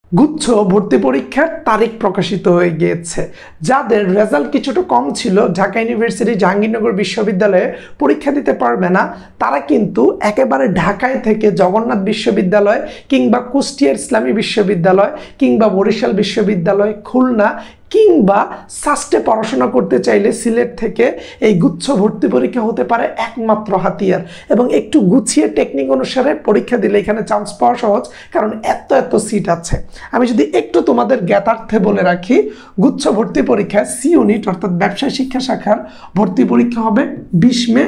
গুচ্ছ ভর্তি পরীক্ষার তারিখ প্রকাশিত হয়ে গিয়েছে। যাদের রেজাল্ট কিছুটা কম ছিল, ঢাকা ইউনিভার্সিটি জাহাঙ্গীরনগর বিশ্ববিদ্যালয়ে পরীক্ষা দিতে পারবে না, তারা কিন্তু একেবারে ঢাকায় থেকে জগন্নাথ বিশ্ববিদ্যালয় কিংবা কুষ্টিয়ার ইসলামী বিশ্ববিদ্যালয় কিংবা বরিশাল বিশ্ববিদ্যালয়, খুলনা কিংবা সাস্টে পড়াশোনা করতে চাইলে সিলেট থেকে এই গুচ্ছ ভর্তি পরীক্ষা হতে পারে একমাত্র হাতিয়ার। এবং একটু গুছিয়ে টেকনিক অনুসারে পরীক্ষা দিলে এখানে চান্স পাওয়া সহজ, কারণ এত এত সিট আছে। আমি যদি একটু তোমাদের জ্ঞাতার্থে বলে রাখি, গুচ্ছ ভর্তি পরীক্ষায় সি ইউনিট অর্থাৎ ব্যবসায় শিক্ষা শাখার ভর্তি পরীক্ষা হবে 20 মে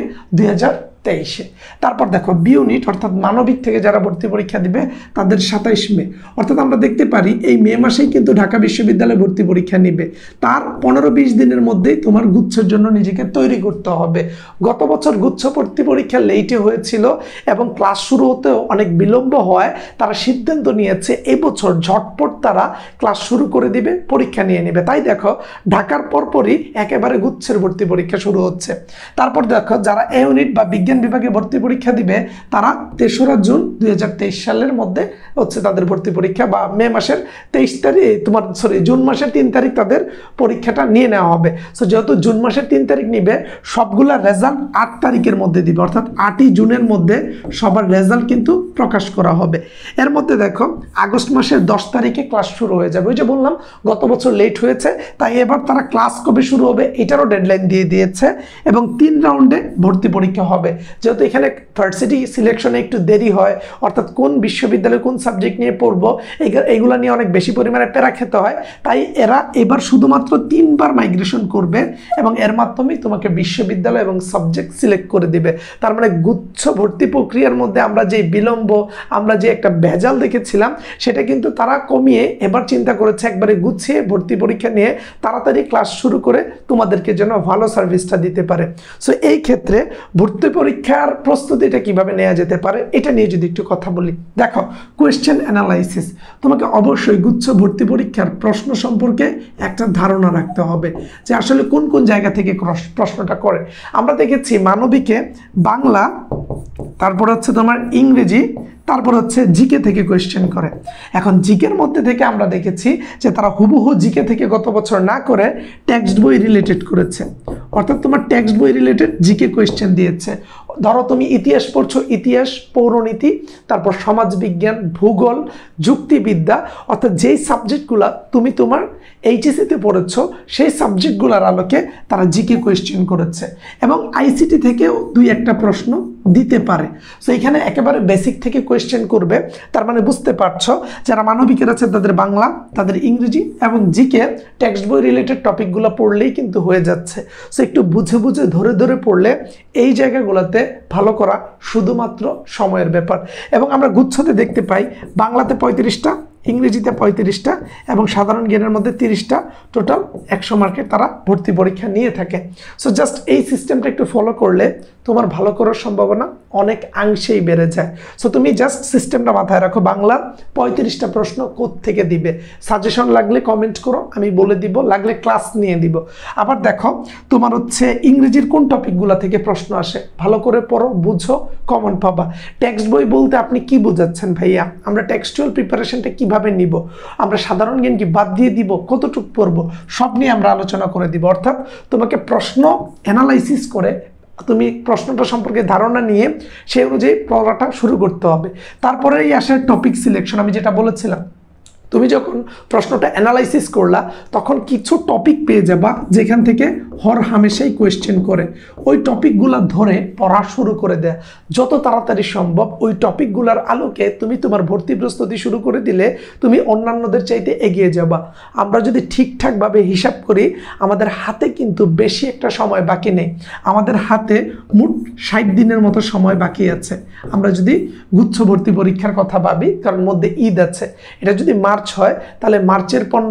2023। তারপর দেখো বি ইউনিট অর্থাৎ মানবিক থেকে যারা ভর্তি পরীক্ষা দিবে তাদের 27 মে। অর্থাৎ আমরা দেখতে পারি এই মে মাসেই কিন্তু ঢাকা বিশ্ববিদ্যালয়ে ভর্তি পরীক্ষা নিবে। তার 15-20 দিনের মধ্যেই তোমার গুচ্ছের জন্য নিজেকে তৈরি করতে হবে। গত বছর গুচ্ছ ভর্তি পরীক্ষা লেটে হয়েছিল এবং ক্লাস শুরু হতেও অনেক বিলম্ব হওয়ায় তারা সিদ্ধান্ত নিয়েছে এবছর ঝটপট তারা ক্লাস শুরু করে দিবে, পরীক্ষা নিয়ে নেবে। তাই দেখো ঢাকার পরপরই একেবারে গুচ্ছের ভর্তি পরীক্ষা শুরু হচ্ছে। তারপর দেখো যারা এ ইউনিট বা বিজ্ঞান বিভাগে ভর্তি পরীক্ষা দিবে তারা 3রা জুন 2023 সালের মধ্যে হচ্ছে তাদের ভর্তি পরীক্ষা, বা মে মাসের 23 তারিখ জুন মাসের 3 তারিখ তাদের পরীক্ষাটা নিয়ে নেওয়া হবে। সো যেহেতু জুন মাসের 3 তারিখ নিবে, সবগুলা রেজাল্ট 8 তারিখের মধ্যে দিবে, অর্থাৎ 8ই জুনের মধ্যে সবার রেজাল্ট কিন্তু প্রকাশ করা হবে। এর মধ্যে দেখো আগস্ট মাসের 10 তারিখে ক্লাস শুরু হয়ে যাবে। ওই যে বললাম গত বছর লেট হয়েছে, তাই এবার তারা ক্লাস কবে শুরু হবে এটারও ডেডলাইন দিয়ে দিয়েছে এবং 3 রাউন্ডে ভর্তি পরীক্ষা হবে। যেহেতু এখানে ভার্সিটি সিলেকশনে একটু দেরি হয়, অর্থাৎ কোন বিশ্ববিদ্যালয়ে কোন সাবজেক্ট নিয়ে পড়বো এইগুলো নিয়ে অনেক বেশি পরিমাণে প্যারা খেতে হয়, তাই এরা এবার শুধুমাত্র 3 বার মাইগ্রেশন করবে এবং এর মাধ্যমেই তোমাকে বিশ্ববিদ্যালয় এবং সাবজেক্ট সিলেক্ট করে দিবে। তার মানে গুচ্ছ ভর্তি প্রক্রিয়ার মধ্যে আমরা যে বিলম্ব, আমরা যে একটা ভেজাল দেখেছিলাম, সেটা কিন্তু তারা কমিয়ে এবার চিন্তা করেছে একবারে গুছিয়ে ভর্তি পরীক্ষা নিয়ে তাড়াতাড়ি ক্লাস শুরু করে তোমাদেরকে যেন ভালো সার্ভিসটা দিতে পারে। সো এই ক্ষেত্রে ভর্তি পরীক্ষার প্রস্তুতিটা কিভাবে নেওয়া যেতে পারে এটা নিয়ে যদি একটু কথা বলি। দেখো কোয়েশ্চেন অ্যানালাইসিস, তোমাকে অবশ্যই গুচ্ছ ভর্তি পরীক্ষার প্রশ্ন সম্পর্কে একটা ধারণা রাখতে হবে যে আসলে কোন কোন জায়গা থেকে প্রশ্নটা করে। আমরা দেখেছি মানবিকে বাংলা, তারপর হচ্ছে তোমার ইংরেজি, তারপর হচ্ছে জিকে থেকে কোয়েশ্চেন করে। এখন জিকের মধ্যে থেকে আমরা দেখেছি যে তারা হুবহু জিকে থেকে গত বছর না করে টেক্সট বই রিলেটেড করেছে, অর্থাৎ তোমার টেক্সট বই রিলেটেড জিকে কোয়েশ্চেন দিয়েছে। ধরো তুমি ইতিহাস পড়ছো, ইতিহাস, পৌরনীতি, তারপর সমাজবিজ্ঞান, ভূগোল, যুক্তিবিদ্যা, অর্থাৎ যেই সাবজেক্টগুলো তুমি তোমার এইচএসসিতে পড়েছো সেই সাবজেক্টগুলোর আলোকে তারা জিকে কোয়েশ্চেন করেছে এবং আইসিটি থেকেও 2-1টা প্রশ্ন দিতে পারে। সো এখানে একেবারে বেসিক থেকে কোয়েশ্চেন করবে। তার মানে বুঝতে পারছো যারা মানবিকের আছে তাদের বাংলা, তাদের ইংরেজি এবং জিকে টেক্সট বই রিলেটেড টপিকগুলো পড়লেই কিন্তু হয়ে যাচ্ছে। সো একটু বুঝে বুঝে ধরে ধরে পড়লে এই জায়গাগুলোতে ভালো করা শুধুমাত্র সময়ের ব্যাপার। এবং আমরা গুচ্ছতে দেখতে পাই বাংলাতে 35টা, ইংরেজিতে 35টা এবং সাধারণ জ্ঞানের মধ্যে 30টা, টোটাল 100 মার্কের তারা ভর্তি পরীক্ষা নিয়ে থাকে। সো জাস্ট এই সিস্টেমটা একটু ফলো করলে তোমার ভালো করার সম্ভাবনা অনেক অংশেই বেড়ে যায়। সো তুমি জাস্ট সিস্টেমটা মাথায় রাখো, বাংলার 35টা প্রশ্ন কোত্থেকে দিবে। সাজেশন লাগলে কমেন্ট করো, আমি বলে দিব, লাগলে ক্লাস নিয়ে দিব। আবার দেখো তোমার হচ্ছে ইংরেজির কোন টপিকগুলো থেকে প্রশ্ন আসে, ভালো করে পড়ো, বুঝো, কমন পাবা। টেক্সট বই বলতে আপনি কি বোঝাচ্ছেন ভাইয়া? আমরা টেক্সচুয়াল প্রিপারেশনটা কিভাবে নিব, আমরা সাধারণ জ্ঞান কি বাদ দিয়ে দিব, কতটুকু পড়বো, সব নিয়ে আমরা আলোচনা করে দিব। অর্থাৎ তোমাকে প্রশ্ন অ্যানালাইসিস করে তুমি প্রশ্নটা সম্পর্কে ধারণা নিয়ে সেই অনুযায়ী পড়াটা শুরু করতে হবে। তারপরেই আসে টপিক সিলেকশন। আমি যেটা বলেছিলাম, তুমি যখন প্রশ্নটা অ্যানালাইসিস করলা তখন কিছু টপিক পেয়ে যাবা যেখান থেকে হর হামেশাই কোয়েশ্চেন করে। ওই টপিকগুলো ধরে পড়া শুরু করে দেয় যত তাড়াতাড়ি সম্ভব। ওই টপিকগুলোর আলোকে তুমি তোমার ভর্তি প্রস্তুতি শুরু করে দিলে তুমি অন্যান্যদের চাইতে এগিয়ে যাবা। আমরা যদি ঠিকঠাকভাবে হিসাব করি আমাদের হাতে কিন্তু বেশি একটা সময় বাকি নেই, আমাদের হাতে মোট 60 দিনের মতো সময় বাকি আছে। আমরা যদি গুচ্ছ ভর্তি পরীক্ষার কথা ভাবি, কারণ মধ্যে ঈদ আছে, এটা যদি মার্চ হয় তাহলে মার্চের 15,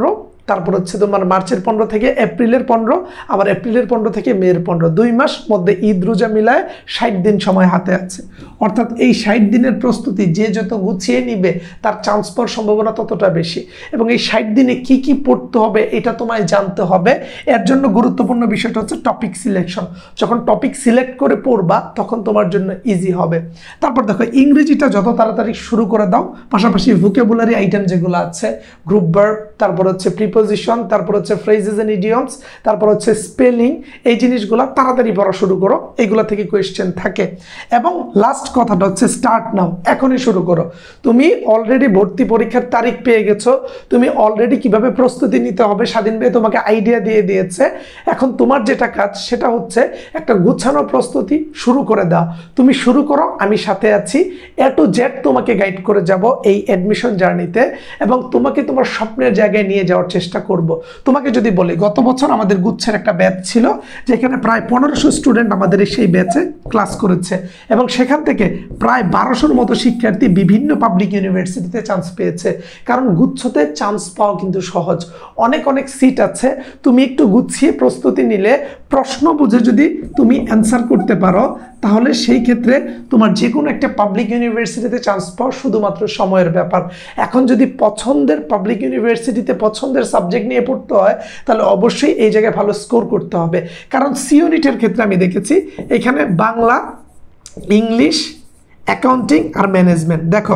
তারপর হচ্ছে তোমার মার্চের 15 থেকে এপ্রিলের 15, আবার এপ্রিলের 15 থেকে মের 15, 2 মাস মধ্যে ঈদ রোজা মিলায় 60 দিন সময় হাতে আছে। অর্থাৎ এই 60 দিনের প্রস্তুতি যে যত গুছিয়ে নিবে তার চান্স পাওয়ার সম্ভাবনা ততটা বেশি। এবং এই 60 দিনে কি কি পড়তে হবে এটা তোমায় জানতে হবে। এর জন্য গুরুত্বপূর্ণ বিষয়টা হচ্ছে টপিক সিলেকশন। যখন টপিক সিলেক্ট করে পড়বা তখন তোমার জন্য ইজি হবে। তারপর দেখো ইংরেজিটা যত তাড়াতাড়ি শুরু করে দাও, পাশাপাশি ভোকাবুলারি আইটেম যেগুলো আছে, গ্রুপ ভার্ব, তারপর হচ্ছে প্রিপোজিশন, তারপর হচ্ছে ফ্রেজেস এন্ড ইডিয়মস, তারপর হচ্ছে স্পেলিং, এই জিনিসগুলো তাড়াতাড়ি পড়া শুরু করো, এইগুলা থেকে কোয়েশ্চেন থাকে। এবং লাস্ট কথাটা হচ্ছে স্টার্ট নাও, এখনই শুরু করো। তুমি অলরেডি ভর্তি পরীক্ষার তারিখ পেয়ে গেছো, তুমি অলরেডি কিভাবে প্রস্তুতি নিতে হবে স্বাধীন ভাই তোমাকে আইডিয়া দিয়ে দিয়েছে। এখন তোমার যেটা কাজ সেটা হচ্ছে একটা গুছানো প্রস্তুতি শুরু করে দাও। তুমি শুরু করো, আমি সাথে আছি, এ টু জেড তোমাকে গাইড করে যাব এই অ্যাডমিশন জার্নিতে, এবং তোমাকে তোমার স্বপ্নের জায়গায় নিয়ে যাওয়ার চেষ্টা করব। তোমাকে যদি বলি, গত বছর আমাদের গুচ্ছের একটা ব্যাচ ছিল যেখানে প্রায় 1500 স্টুডেন্ট আমাদের সেই ব্যাচে ক্লাস করেছে, এবং সেখান থেকে প্রায় 1200-র মতো শিক্ষার্থী বিভিন্ন পাবলিক ইউনিভার্সিটিতে চান্স পেয়েছে। কারণ গুচ্ছতে চান্স পাওয়া কিন্তু সহজ, অনেক অনেক সিট আছে। তুমি একটু গুছিয়ে প্রস্তুতি নিলে, প্রশ্ন বুঝে যদি তুমি অ্যান্সার করতে পারো, তাহলে সেই ক্ষেত্রে তোমার যে কোনো একটা পাবলিক ইউনিভার্সিটিতে চান্স পাওয়া শুধুমাত্র সময়ের ব্যাপার। এখন যদি পছন্দের পাবলিক ইউনিভার্সিটিতে পছন্দের সাবজেক্ট নিয়ে পড়তে হয়, তাহলে অবশ্যই এই জায়গায় ভালো স্কোর করতে হবে। কারণ সিইউনিটের ক্ষেত্রে আমি দেখেছি এখানে বাংলা, ইংলিশ, অ্যাকাউন্টিং আর ম্যানেজমেন্ট, দেখো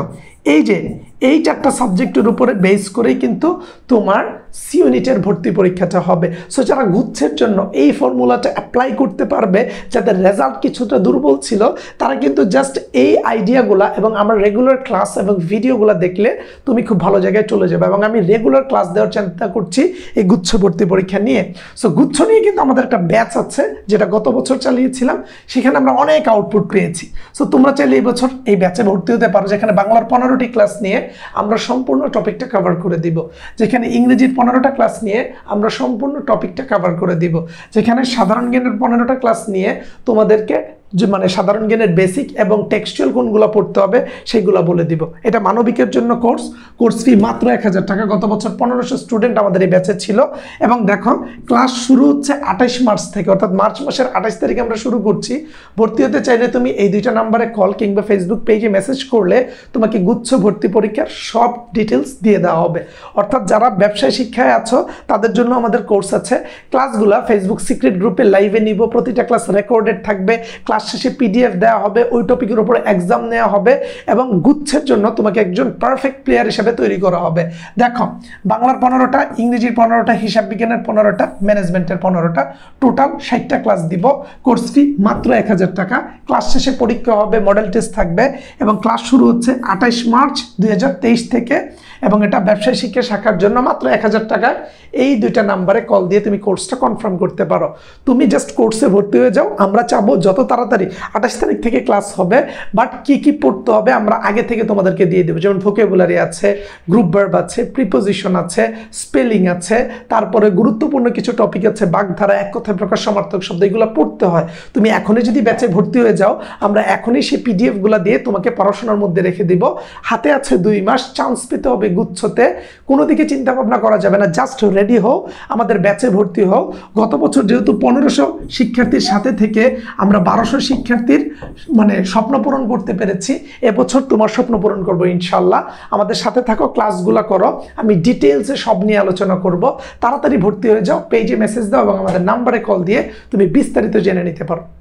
এই চারটা সাবজেক্টের উপরে বেস করেই কিন্তু তোমার সি ইউনিটের ভর্তি পরীক্ষাটা হবে। সো যারা গুচ্ছের জন্য এই ফর্মুলাটা অ্যাপ্লাই করতে পারবে, যাদের রেজাল্ট কিছুটা দুর্বল ছিল, তারা কিন্তু জাস্ট এই আইডিয়াগুলা এবং আমার রেগুলার ক্লাস এবং ভিডিওগুলো দেখলে তুমি খুব ভালো জায়গায় চলে যাবে। এবং আমি রেগুলার ক্লাস দেওয়ার চিন্তা করছি এই গুচ্ছ ভর্তি পরীক্ষা নিয়ে। সো গুচ্ছ নিয়ে কিন্তু আমাদের একটা ব্যাচ আছে যেটা গত বছর চালিয়েছিলাম, সেখানে আমরা অনেক আউটপুট পেয়েছি। সো তোমরা চাইলে এই বছর এই ব্যাচে ভর্তি হতে পারো, যেখানে বাংলার 15টি ক্লাস নিয়ে আমরা সম্পূর্ণ টপিকটা কভার করে দিব, যেখানে ইংরেজির 15টা ক্লাস নিয়ে আমরা সম্পূর্ণ টপিকটা কভার করে দিব, যেখানে সাধারণ জ্ঞানের 15টা ক্লাস নিয়ে তোমাদেরকে যে মানে সাধারণ জ্ঞানের বেসিক এবং টেক্সচুয়াল কোনগুলো পড়তে হবে সেইগুলো বলে দিব। এটা মানবিকের জন্য কোর্স ফি মাত্র 1000 টাকা। গত বছর 1500 স্টুডেন্ট আমাদের এই ব্যাচে ছিল। এবং দেখো ক্লাস শুরু হচ্ছে 28 মার্চ থেকে, অর্থাৎ মার্চ মাসের 28 তারিখে আমরা শুরু করছি। ভর্তি হতে চাইলে তুমি এই দুইটা নাম্বারে কল কিংবা ফেসবুক পেজে মেসেজ করলে তোমাকে গুচ্ছ ভর্তি পরীক্ষার সব ডিটেলস দিয়ে দেওয়া হবে। অর্থাৎ যারা ব্যবসায় শিক্ষায় আছো তাদের জন্য আমাদের কোর্স আছে। ক্লাসগুলো ফেসবুক সিক্রেট গ্রুপে লাইভে নিব, প্রতিটা ক্লাস রেকর্ডেড থাকবে, ক্লাস শেষে পিডিএফ দেওয়া হবে, ওই টপিকের উপরে এক্সাম নেওয়া হবে, এবং গুচ্ছের জন্য তোমাকে একজন পারফেক্ট প্লেয়ার হিসেবে তৈরি করা হবে। দেখো বাংলার 15টা, ইংরেজির 15টা, হিসাব বিজ্ঞানের 15টা, ম্যানেজমেন্টের 15টা, টোটাল 60টা ক্লাস দিব। কোর্স ফি মাত্র 1000 টাকা। ক্লাস শেষে পরীক্ষা হবে, মডেল টেস্ট থাকবে, এবং ক্লাস শুরু হচ্ছে 28 মার্চ 2023 থেকে। এবং এটা ব্যবসায় শিক্ষা শাখার জন্য মাত্র 1000 টাকায় এই দুইটা নাম্বারে কল দিয়ে তুমি কোর্সটা কনফার্ম করতে পারো। তুমি জাস্ট কোর্সে ভর্তি হয়ে যাও। আমরা চাবো যত তাড়াতাড়ি, 28 তারিখ থেকে ক্লাস হবে, বাট কি কি পড়তে হবে আমরা আগে থেকে তোমাদেরকে দিয়ে দেবো। যেমন ভোকাবুলারি আছে, গ্রুপ ভার্ব আছে, প্রিপোজিশন আছে, স্পেলিং আছে, তারপরে গুরুত্বপূর্ণ কিছু টপিক আছে, বাগধারা, এক কথায় প্রকাশ, সমার্থক শব্দ, এগুলো পড়তে হয়। তুমি এখনই যদি ব্যাচে ভর্তি হয়ে যাও, আমরা এখনই সেই পিডিএফগুলো দিয়ে তোমাকে পড়াশোনার মধ্যে রেখে দিব। হাতে আছে 2 মাস, চান্স পেতে হবে গুচ্ছতে। কোনো দিকে চিন্তা ভাবনা করা যাবে না, জাস্ট রেডি হও, আমাদের ব্যাচে ভর্তি হও। গত বছর যেহেতু 1500 শিক্ষার্থীর সাথে থেকে আমরা 1200 শিক্ষার্থীর মানে স্বপ্ন পূরণ করতে পেরেছি, এবছর তোমার স্বপ্ন পূরণ করবো ইনশাল্লাহ। আমাদের সাথে থাকো, ক্লাসগুলো করো, আমি ডিটেলসে সব নিয়ে আলোচনা করব। তাড়াতাড়ি ভর্তি হয়ে যাও, পেজে মেসেজ দাও এবং আমাদের নাম্বারে কল দিয়ে তুমি বিস্তারিত জেনে নিতে পারো।